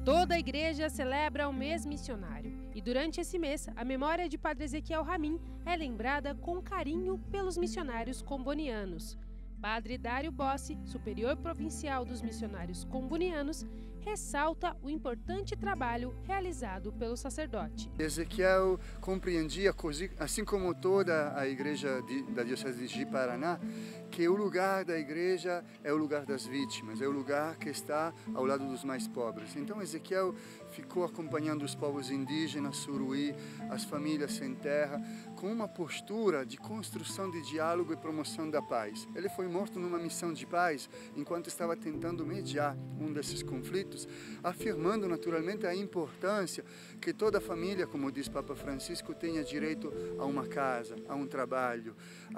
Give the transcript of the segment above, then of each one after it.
Toda a igreja celebra o mês missionário e durante esse mês a memória de Padre Ezequiel Ramin é lembrada com carinho pelos missionários combonianos. Padre Dário Bossi, superior provincial dos missionários combonianos, ressalta o importante trabalho realizado pelo sacerdote. Ezequiel compreendia, assim como toda a igreja da Diocese de Ji-Paraná, que o lugar da igreja é o lugar das vítimas, é o lugar que está ao lado dos mais pobres. Então Ezequiel ficou acompanhando os povos indígenas, Suruí, as famílias sem terra, com uma postura de construção de diálogo e promoção da paz. Ele foi morto numa missão de paz, enquanto estava tentando mediar um desses conflitos, afirmando naturalmente a importância que toda família, como diz Papa Francisco, tenha direito a uma casa, a um trabalho,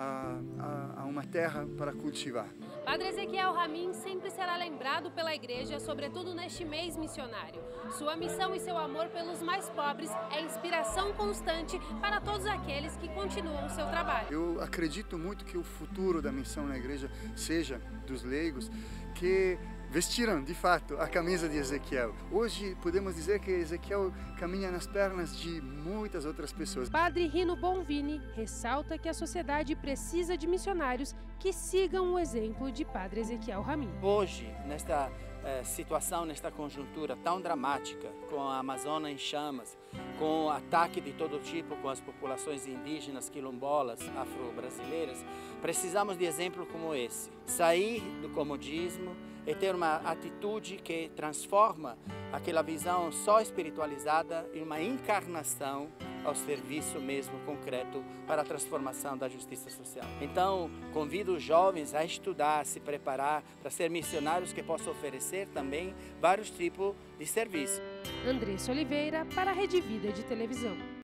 a uma terra para cultivar. Padre Ezequiel Ramin sempre será lembrado pela igreja, sobretudo neste mês missionário. Sua missão e seu amor pelos mais pobres é inspiração constante para todos aqueles que continuam o seu trabalho. Eu acredito muito que o futuro da missão na igreja seja dos leigos que vestiram, de fato, a camisa de Ezequiel. Hoje podemos dizer que Ezequiel caminha nas pernas de muitas outras pessoas. Padre Rino Bonvini ressalta que a sociedade precisa de missionários que sigam o exemplo de Padre Ezequiel Ramin. Hoje, nesta situação, nesta conjuntura tão dramática, com a Amazônia em chamas, com ataque de todo tipo com as populações indígenas, quilombolas, afro-brasileiras, precisamos de exemplo como esse. Sair do comodismo e ter uma atitude que transforma aquela visão só espiritualizada em uma encarnação ao serviço mesmo concreto para a transformação da justiça social. Então, convido os jovens a estudar, a se preparar para ser missionários que possam oferecer também vários tipos de serviços. Andressa Oliveira para a Rede Vida de Televisão.